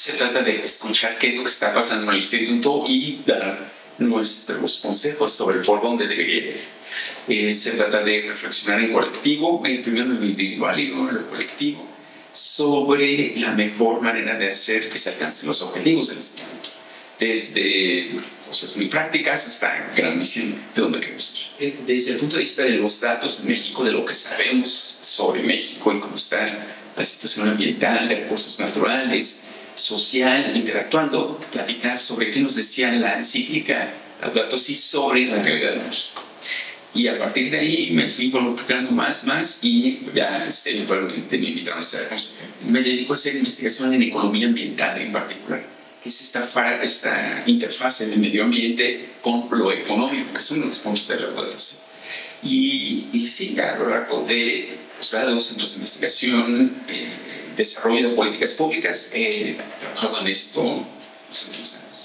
se trata de escuchar qué es lo que está pasando en el instituto y dar nuestros consejos sobre por dónde debería ir. Se trata de reflexionar en colectivo, primero en lo individual y luego en lo colectivo, sobre la mejor manera de hacer que se alcancen los objetivos del instituto, desde cosas muy prácticas hasta gran misión de dónde queremos ir. Desde el punto de vista de los datos en México, de lo que sabemos sobre México y cómo está la situación ambiental, de recursos naturales, social, interactuando, platicar sobre qué nos decía la encíclica Laudato Si sobre la realidad de México. Y a partir de ahí me fui involucrando más y ya eventualmente me invitaron a estar. Me dedico a hacer investigación en economía ambiental en particular, que es esta interfase del medio ambiente con lo económico, que son los puntos de Laudato Si. Y sí, a lo largo de posgrados, centros de investigación, desarrollo de políticas públicas, he trabajado en esto los últimos años.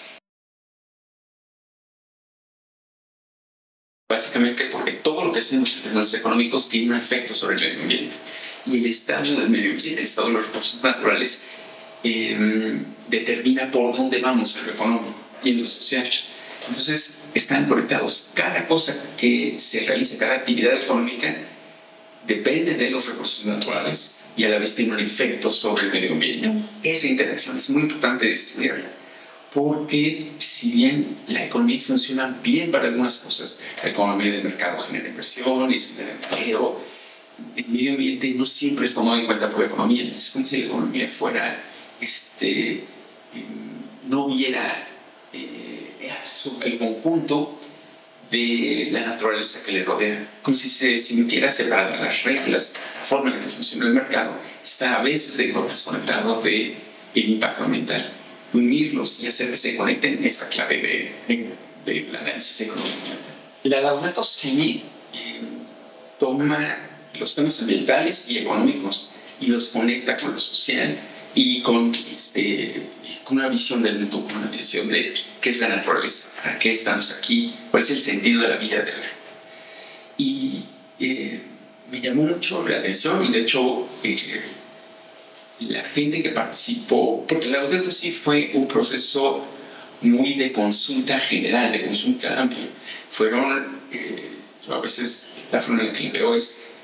Básicamente porque todo lo que hacemos en términos económicos tiene un efecto sobre el medio ambiente. Y el estado del medio ambiente, el estado de los recursos naturales, determina por dónde vamos en lo económico y en lo social. Entonces, están conectados. Cada cosa que se realiza, cada actividad económica, depende de los recursos naturales y a la vez tiene un efecto sobre el medio ambiente. Esa interacción es muy importante de estudiarla, porque si bien la economía funciona bien para algunas cosas, la economía del mercado genera inversiones, genera empleo, el medio ambiente no siempre es tomado en cuenta por la economía. Es como si la economía fuera, no viera el conjunto de la naturaleza que le rodea, como si se sintiera separada las reglas, la forma en la que funciona el mercado, está a veces desconectado del impacto ambiental. Unirlos y hacer que se conecten es la clave del análisis económico. La Laudato Si toma los temas ambientales y económicos y los conecta con lo social y con una visión del mundo, con una visión de qué es la naturaleza, para qué estamos aquí, cuál es el sentido de la vida de la gente. Y me llamó mucho la atención y de hecho la gente que participó, porque la Laudato Si fue un proceso muy de consulta general, de consulta amplia. Fueron, a veces la forma en la que lo veo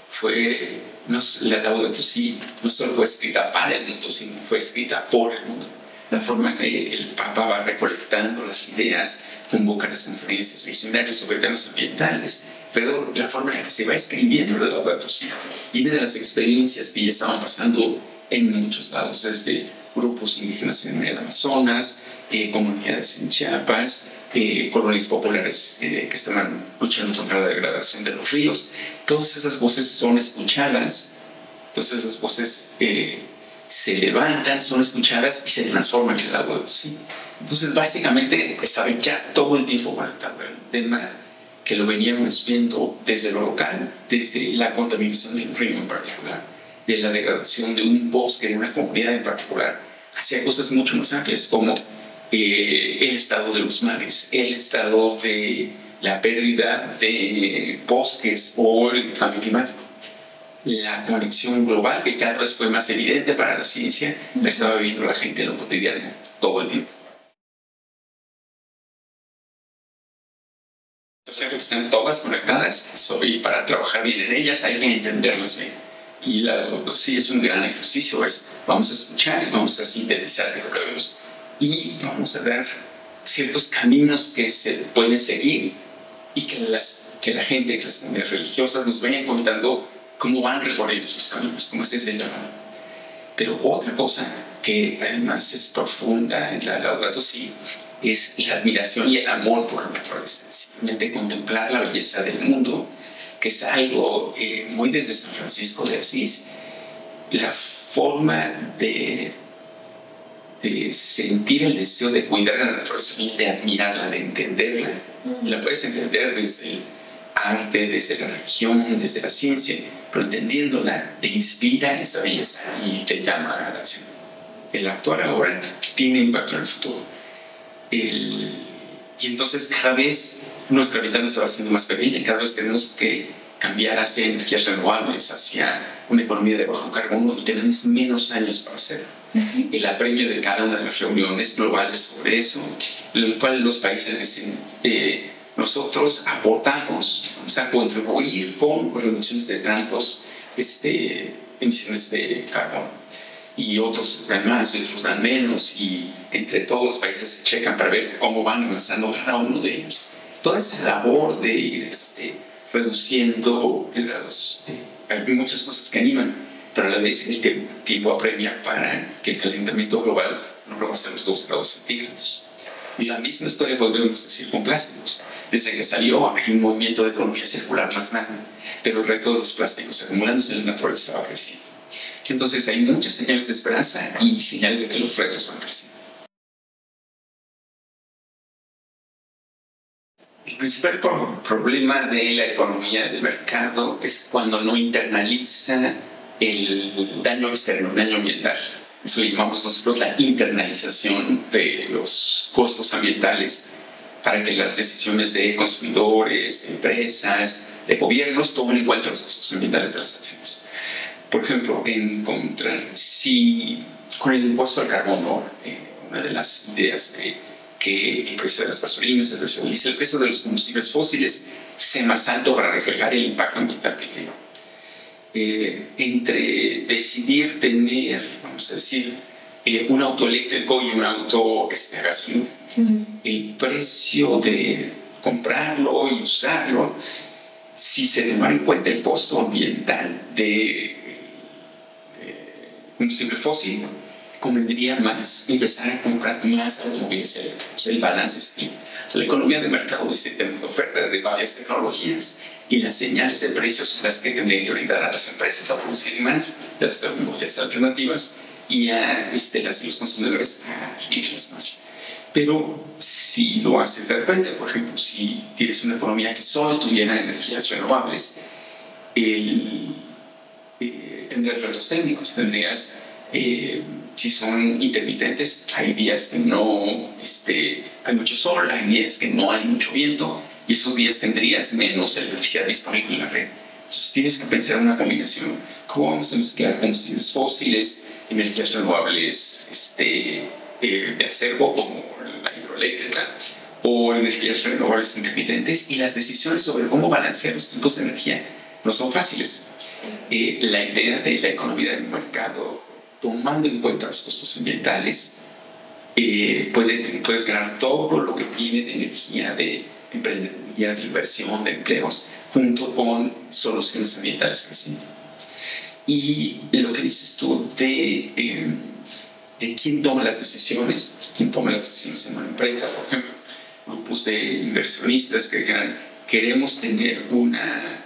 la Laudato Si no solo fue escrita para el mundo, sino fue escrita por el mundo. La forma en que el Papa va recolectando las ideas, convoca las conferencias, visionarios sobre temas ambientales, pero la forma en la que se va escribiendo la Laudato Si viene de las experiencias que ya estaban pasando en muchos lados, desde grupos indígenas en el Amazonas, comunidades en Chiapas, colonias populares que estaban luchando contra la degradación de los ríos. Todas esas voces son escuchadas, todas esas voces se levantan, son escuchadas y se transforman en el Laudato Si. Entonces, básicamente, estaba ya todo el tiempo conectado al tema que lo veníamos viendo desde lo local, desde la contaminación de un río en particular, de la degradación de un bosque, de una comunidad en particular, hacia cosas mucho más amplias como el estado de los mares, el estado de la pérdida de bosques o el cambio climático. La conexión global, que cada vez fue más evidente para la ciencia, la estaba viviendo la gente en lo cotidiano todo el tiempo. O sea, que están todas conectadas y para trabajar bien en ellas hay que entenderlas bien. Y la Laudato Si es un gran ejercicio, vamos a escuchar, vamos a sintetizar lo que vemos y vamos a dar ciertos caminos que se pueden seguir y que la gente, que las comunidades religiosas nos vayan contando cómo van recorriendo sus caminos, cómo es ese llamado. Pero otra cosa que además es profunda en la Laudato Si es la admiración y el amor por la naturaleza, simplemente contemplar la belleza del mundo, que es algo muy desde San Francisco de Asís. La forma de sentir el deseo de cuidar la naturaleza, de admirarla, de entenderla, la puedes entender desde el arte, desde la religión, desde la ciencia, pero entendiéndola te inspira esa belleza y te llama a la acción. El actuar ahora tiene impacto en el futuro. Y entonces cada vez nuestra vida se va haciendo más pequeña, cada vez tenemos que cambiar hacia energías renovables, hacia una economía de bajo carbono y tenemos menos años para hacerlo. el apremio de cada una de las reuniones globales sobre eso, en el cual los países dicen, nosotros aportamos, vamos a contribuir con reducciones de tantos emisiones de carbono, y otros dan más y otros dan menos, y entre todos los países se checan para ver cómo van avanzando cada uno de ellos. Toda esa labor de ir reduciendo hay muchas cosas que animan, pero a la vez el tiempo apremia para que el calentamiento global no rebase los 2 grados centígrados. Y la misma historia podríamos decir con plásticos. Desde que salió hay un movimiento de economía circular más grande, pero el reto de los plásticos acumulándose en la naturaleza va creciendo. Entonces hay muchas señales de esperanza y señales de que los retos van creciendo. El principal problema de la economía de mercado es cuando no internaliza el daño externo, el daño ambiental. Eso le llamamos nosotros la internalización de los costos ambientales para que las decisiones de consumidores, de empresas, de gobiernos tomen en cuenta los costos ambientales de las acciones. Por ejemplo, con el impuesto al carbono, una de las ideas de que el precio de las gasolinas, el precio del diésel, el precio de los combustibles fósiles sea más alto para reflejar el impacto ambiental que tiene. Entre decidir tener, vamos a decir, un auto eléctrico y un auto a gasolina, el precio de comprarlo y usarlo, si se tomara en cuenta el costo ambiental de combustible fósil, convendría más empezar a comprar más automóviles eléctricos. El balance es aquí. La economía de mercado dice que tenemos oferta de varias tecnologías y las señales de precios son las que tendrían que orientar a las empresas a producir más de las tecnologías alternativas y a los consumidores a adquirirlas más. Pero si lo haces de repente, por ejemplo, si tienes una economía que solo tuviera energías renovables, tendrías retos técnicos, tendrías si son intermitentes, hay días que no hay mucho sol, hay días que no hay mucho viento, y esos días tendrías menos electricidad disponible en la red. Entonces tienes que pensar en una combinación. ¿Cómo vamos a mezclar combustibles fósiles, energías renovables de acervo como la hidroeléctrica o energías renovables intermitentes? Y las decisiones sobre cómo balancear los tipos de energía no son fáciles. La idea de la economía del mercado, tomando en cuenta los costos ambientales, puedes ganar todo lo que tiene de energía, de emprendeduría, de inversión, de empleos, junto con soluciones ambientales crecientes. Y lo que dices tú de quién toma las decisiones, quién toma las decisiones en una empresa, por ejemplo, grupos de inversionistas que dijeran, queremos tener una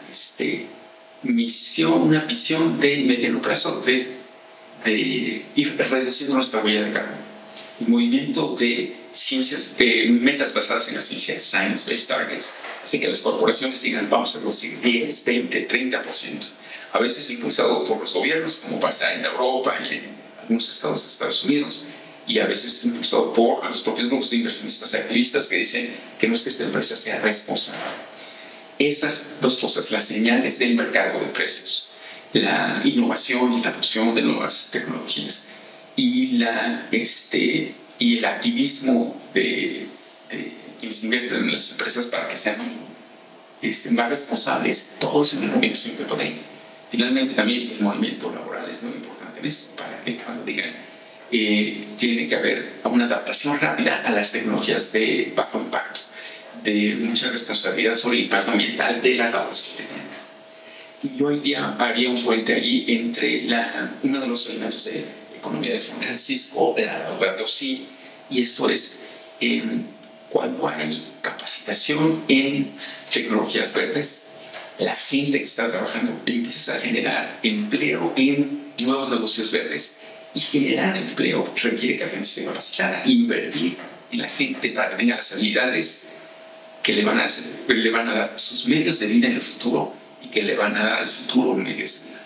una visión de mediano plazo de ir reduciendo nuestra huella de carbono. El movimiento de metas basadas en la ciencia, Science-Based Targets, así que las corporaciones digan, vamos a reducir 10, 20, 30%. A veces impulsado por los gobiernos, como pasa en Europa y en algunos estados de Estados Unidos, y a veces impulsado por los propios grupos de inversionistas activistas que dicen que no es que esta empresa sea responsable. Esas dos cosas, las señales del mercado de precios, la innovación y la adopción de nuevas tecnologías y el activismo de quienes invierten en las empresas para que sean más responsables, todos en el movimiento siempre por ahí. Finalmente también el movimiento laboral es muy importante en eso, para que cuando digan tiene que haber una adaptación rápida a las tecnologías de bajo impacto, de mucha responsabilidad sobre el impacto ambiental de las labores que tenemos. Y yo hoy día haría un puente ahí entre uno de los elementos de economía de Francisco, de la Laudato Si, y esto es cuando hay capacitación en tecnologías verdes, la gente que está trabajando empieza a generar empleo en nuevos negocios verdes, y generar empleo requiere que la gente esté capacitada, invertir en la gente para que tenga las habilidades que le van a dar sus medios de vida en el futuro y que le van a dar al futuro medios de vida.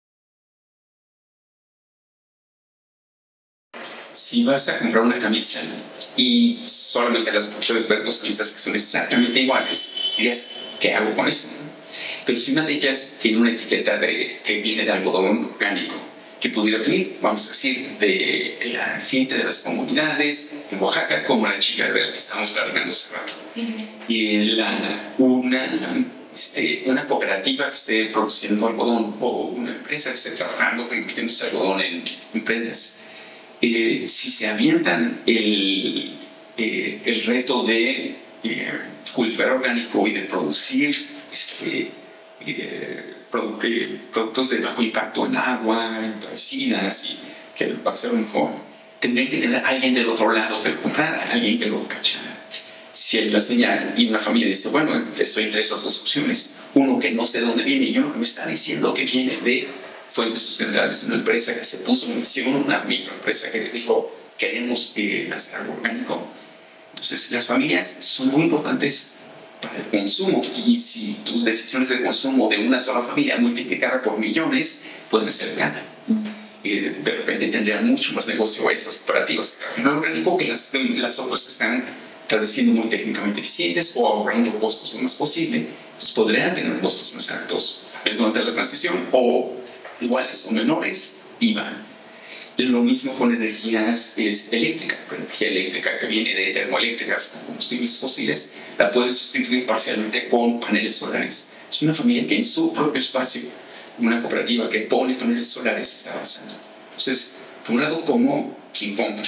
Si vas a comprar una camisa y solamente las opciones ver dos camisas que son exactamente iguales, dirías, ¿qué hago con esto? Pero si una de ellas tiene una etiqueta que viene de algodón orgánico que pudiera venir, vamos a decir, de la gente de las comunidades en Oaxaca, como la chica de la que estábamos platicando hace rato. Y una cooperativa que esté produciendo algodón o una empresa que esté trabajando, convirtiendo ese algodón en prendas. Si se avientan el reto de cultivar orgánico y de producir productos de bajo impacto en agua, en piscinas, y que va a ser mejor, tendrían que tener a alguien del otro lado que lo comprara, alguien que lo cachara. Si hay la señal y una familia dice, bueno, estoy entre esas dos opciones, uno que no sé de dónde viene y uno que me está diciendo que viene de fuentes sustentables, una empresa que se puso en acción, una microempresa que dijo, queremos lanzar algo orgánico. Entonces, las familias son muy importantes para el consumo, y si tus decisiones de consumo de una sola familia multiplicadas por millones pueden ser gana. De repente tendrían mucho más negocio estas cooperativas que trabajan en lo orgánico que las otras que están tal vez siendo muy técnicamente eficientes o ahorrando costos lo más posible. Entonces podrían tener costos más altos durante la transición, o iguales o menores, y van. Lo mismo con energías eléctricas. La energía eléctrica que viene de termoeléctricas con combustibles fósiles la puedes sustituir parcialmente con paneles solares. Es una familia que en su propio espacio, una cooperativa que pone paneles solares, está avanzando. Entonces, por un lado, como quien compra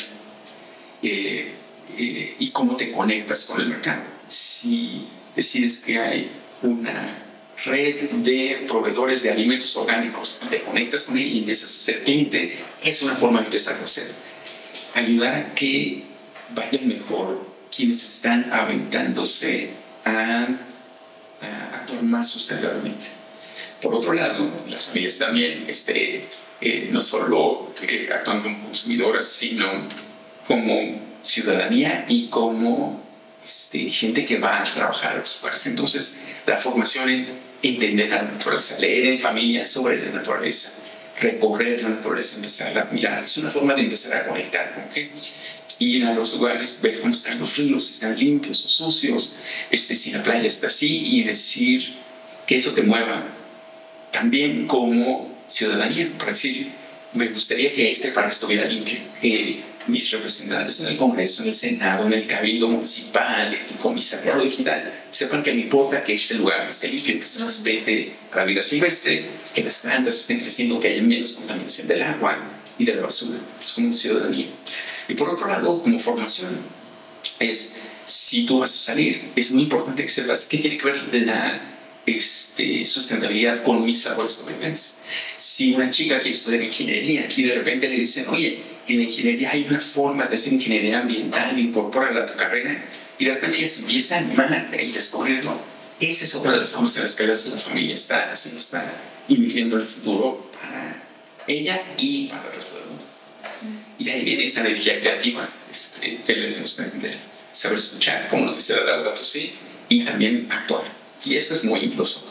y cómo te conectas con el mercado. Si decides que hay una red de proveedores de alimentos orgánicos y te conectas con él y empiezas a ser cliente, es una forma de empezar a hacer. Ayudar a que vayan mejor quienes están aventándose a actuar más sustentablemente. Por otro lado, las familias también no solo que actúan como consumidoras, sino como ciudadanía y como gente que va a trabajar a otros lugares. Entonces, la formación en entender la naturaleza, leer en familia sobre la naturaleza, recorrer la naturaleza, empezar a mirar, es una forma de empezar a conectar con que ir a los lugares, ver cómo están los ríos, si están limpios o sucios, si la playa está así, y decir que eso te mueva también como ciudadanía, para decir, me gustaría que este parque estuviera limpio, que mis representantes en el Congreso, en el Senado, en el Cabildo Municipal, en el Comisariado Digital, sepan que me importa que este lugar esté limpio, que se respete la vida silvestre, que las plantas estén creciendo, que haya menos contaminación del agua y de la basura. Es como ciudadanía. Y por otro lado, como formación, si tú vas a salir, es muy importante que sepas qué tiene que ver la sustentabilidad con mis labores cotidianas. Si una chica quiere estudiar ingeniería y de repente le dicen, oye, en la ingeniería hay una forma de hacer ingeniería ambiental, incorpórala a tu carrera, y de repente ella se empieza a animar a ir a descubrirlo. Esa es otra de las formas en las que la familia está invirtiendo el futuro para ella y para el resto del mundo. Y de ahí viene esa energía creativa que le tenemos que entender. Saber escuchar, como nos dice la Laudato Si, y también actuar. Y eso es muy incluso.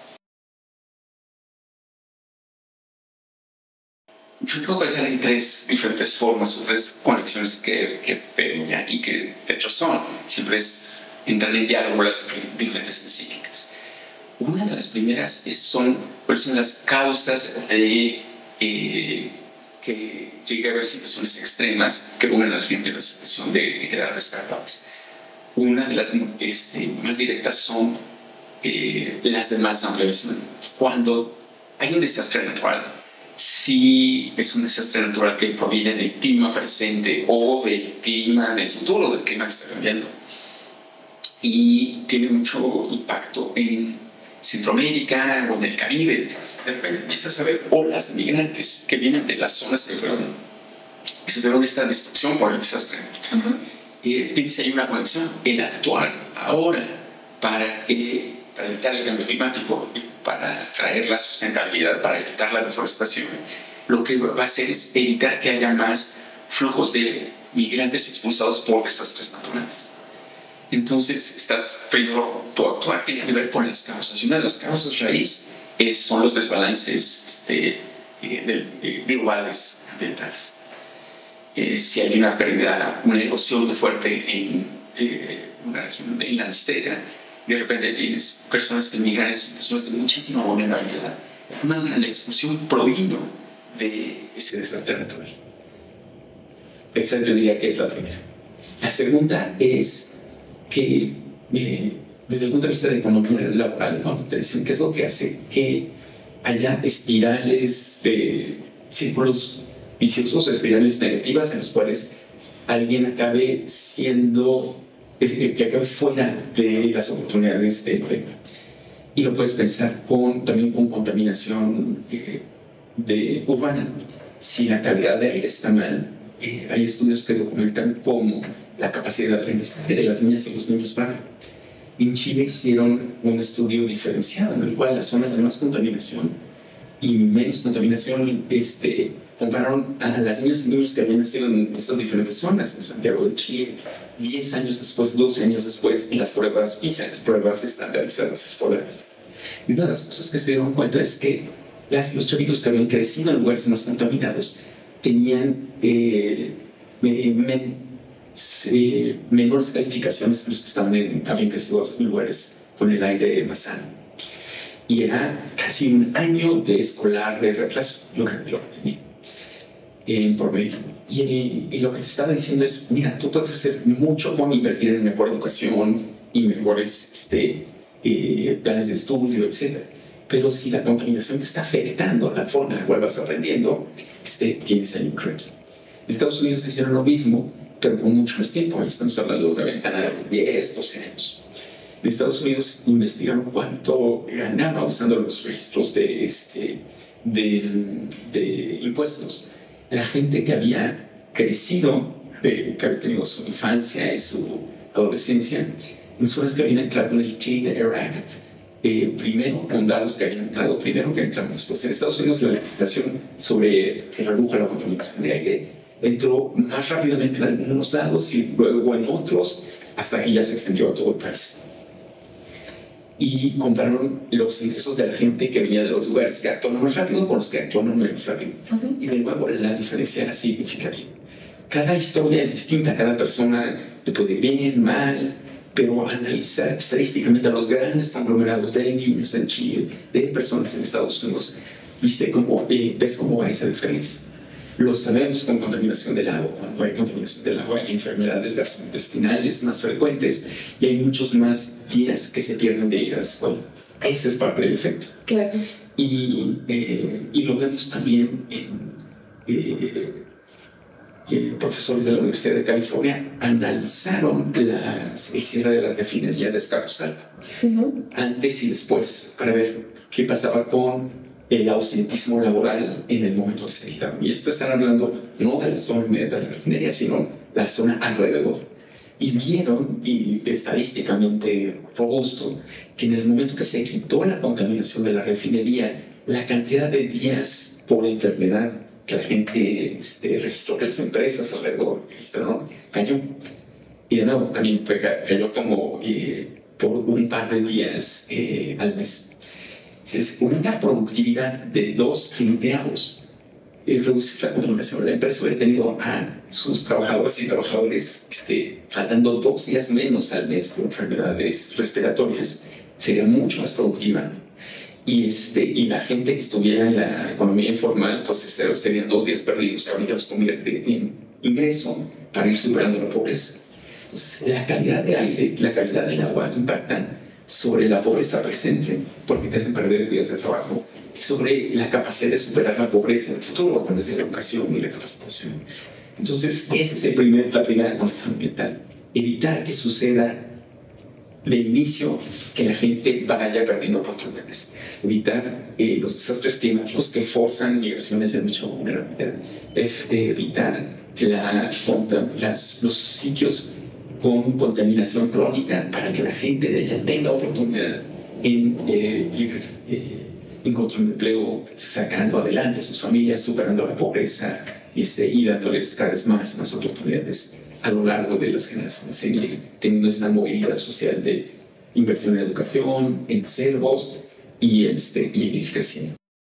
Yo puedo pensar en tres diferentes formas o tres conexiones que veo ya, y que de hecho siempre entran en diálogo las diferentes encíclicas. Una de las primeras son las causas de que llegue a haber situaciones extremas que pongan a la gente en la situación de quedar rescatadas. Una de las más directas son las de más amplia visión. Cuando hay un desastre natural, si es un desastre natural que proviene del clima presente o del clima del futuro, del clima que está cambiando, y tiene mucho impacto en Centroamérica o en el Caribe, de repente empiezas a ver olas de migrantes que vienen de las zonas que sufrieron esta destrucción por el desastre. Tienes ahí una conexión, el actuar ahora para evitar el cambio climático, para traer la sustentabilidad, para evitar la deforestación. Lo que va a hacer es evitar que haya más flujos de migrantes expulsados por desastres naturales. Entonces, primero, tu actuar tiene que ver con las causas. Y una de las causas raíz son los desbalances globales ambientales. Si hay una pérdida, una erosión muy fuerte en una región de la Mixteca, de repente tienes personas que migran en situaciones de muchísima vulnerabilidad. La expulsión provino de ese desastre natural. Esa yo diría que es la primera. La segunda es que, desde el punto de vista de economía laboral, cuando te dicen qué es lo que hace que haya espirales de círculos viciosos, espirales negativas en los cuales alguien acabe siendo, es decir, que acabe fuera de las oportunidades de empleo. Y lo puedes pensar también con contaminación urbana. Si la calidad de aire está mal, hay estudios que documentan cómo la capacidad de aprendizaje de las niñas y los niños baja. En Chile hicieron un estudio diferenciado en el cual las zonas de más contaminación y menos contaminación compararon a las niñas y niños que habían nacido en estas diferentes zonas, en Santiago de Chile, 10 años después, 12 años después, en las pruebas PISA, las pruebas estandarizadas escolares. Y una de las cosas que se dieron cuenta es que los chavitos que habían crecido en lugares más contaminados tenían menores calificaciones que los que habían crecido en lugares con el aire más sano. Y era casi un año de escolar de retraso lo que tenía en promedio. Y lo que te estaba diciendo es, mira, tú puedes hacer mucho con invertir en mejor educación y mejores planes de estudio, etc. Pero si la contaminación te está afectando la forma en la cual vas aprendiendo, tienes ahí un reto. En Estados Unidos hicieron lo mismo, pero con mucho más tiempo. Estamos hablando de una ventana de 10, 12 años. En Estados Unidos investigaron cuánto ganaba usando los registros de impuestos la gente que había crecido, que había tenido su infancia y su adolescencia en zonas que habían entrado en el Clean Air Act. Primero, condados que habían entrado primero que entramos después. En Estados Unidos la legislación que redujo la contaminación de aire entró más rápidamente en algunos lados y luego en otros, hasta que ya se extendió a todo el país. Y compararon los ingresos de la gente que venía de los lugares que actuaron más rápido con los que actuaron menos rápido. Y de nuevo la diferencia era significativa. Cada historia es distinta, cada persona le puede ir bien, mal, pero analizar estadísticamente a los grandes conglomerados de niños en Chile, de personas en Estados Unidos, ves cómo va esa diferencia. Lo sabemos con contaminación del agua. Cuando hay contaminación del agua hay enfermedades gastrointestinales más frecuentes y hay muchos más días que se pierden de ir a la escuela. Ese es parte del efecto. Claro. Y lo vemos también profesores de la Universidad de California analizaron el cierre de la refinería de Escapuzalco antes y después para ver qué pasaba con el ausentismo laboral en el momento que se quitaron. Y esto están hablando no de la zona inmediata de la refinería, sino la zona alrededor. Y vieron, y estadísticamente robusto, que en el momento que se quitó la contaminación de la refinería, la cantidad de días por enfermedad que la gente registró, que las empresas alrededor registraron, cayó. Y de nuevo, también cayó como por un par de días al mes. Es una productividad de 2/30. Reduces la contaminación. La empresa hubiera tenido a sus trabajadoras y trabajadores faltando 2 días menos al mes por enfermedades respiratorias. Sería mucho más productiva. Y la gente que estuviera en la economía informal, pues serían 2 días perdidos que ahorita los convierte en ingreso para ir superando la pobreza. Entonces, la calidad del aire, la calidad del agua impactan sobre la pobreza presente, porque te hacen perder días de trabajo, y sobre la capacidad de superar la pobreza en el futuro a través de la educación y la capacitación. Entonces, esa es la primera condición ambiental. Evitar que suceda de inicio que la gente vaya perdiendo oportunidades. Evitar los desastres climáticos que forzan migraciones de mucha vulnerabilidad. Evitar los sitios con contaminación crónica para que la gente de ella tenga oportunidad en ir encontrando empleo, sacando adelante a sus familias, superando la pobreza y dándoles cada vez más oportunidades a lo largo de las generaciones, seguir teniendo esta movilidad social de inversión en educación, en acervos y ir creciendo.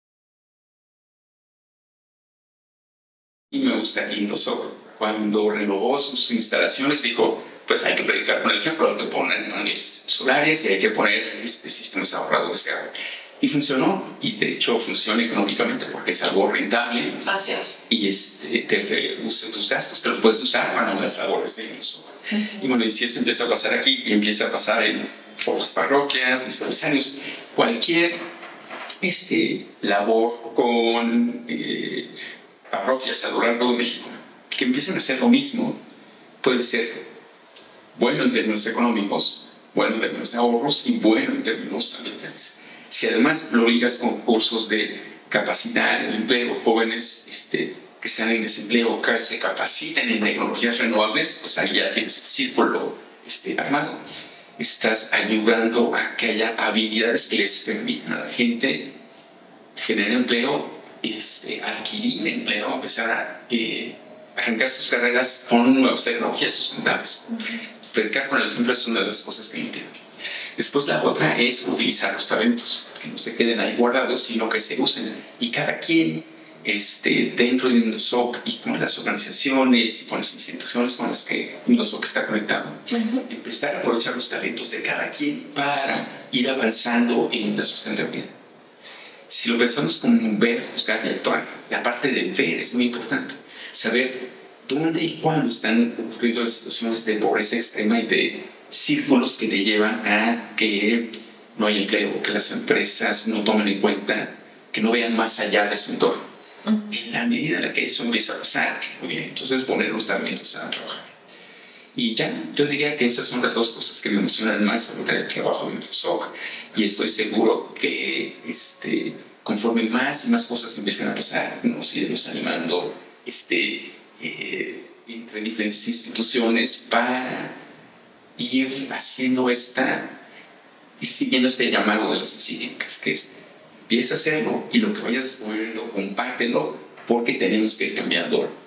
Y me gusta Quinto Soco. Cuando renovó sus instalaciones dijo, pues hay que predicar con el ejemplo, hay que poner paneles solares y hay que poner sistemas ahorradores de agua. Y funcionó, y de hecho funciona económicamente porque es algo rentable. Gracias. Y te reduce tus gastos, que los puedes usar para las labores de eso. Y bueno, y si eso empieza a pasar aquí y empieza a pasar en otras parroquias, dispensarios, cualquier labor con parroquias a lo largo de México que empiecen a hacer lo mismo, puede ser bueno en términos económicos, bueno en términos de ahorros y bueno en términos ambientales. Si además lo ligas con cursos de capacitar el empleo, jóvenes que están en desempleo, que se capaciten en tecnologías renovables, pues ahí ya tienes el círculo armado. Estás ayudando a que haya habilidades que les permitan a la gente generar empleo, adquirir empleo, empezar a arrancar sus carreras con nuevas tecnologías sustentables. Predicar con el ejemplo es una de las cosas que entiendo. Después la otra es utilizar los talentos, que no se queden ahí guardados, sino que se usen. Y cada quien dentro de Indosoc y con las organizaciones y con las instituciones con las que Indosoc está conectado, empezar a aprovechar los talentos de cada quien para ir avanzando en la sustentabilidad. Si lo pensamos como ver, juzgar y actuar, la parte de ver es muy importante. Saber dónde y cuándo están ocurriendo las situaciones de pobreza extrema y de círculos que te llevan a que no haya empleo, que las empresas no tomen en cuenta, que no vean más allá de su entorno. En la medida en la que eso empieza a pasar, muy bien, entonces poner los talentos a trabajar. Y ya, yo diría que esas son las dos cosas que me emocionan más ahorita del trabajo de Indosoc, y estoy seguro que conforme más y más cosas empiecen a pasar, nos iremos animando entre diferentes instituciones para ir haciendo ir siguiendo este llamado de las encíclicas, que es empieza a hacerlo y lo que vayas descubriendo, compártelo, porque tenemos que ir cambiando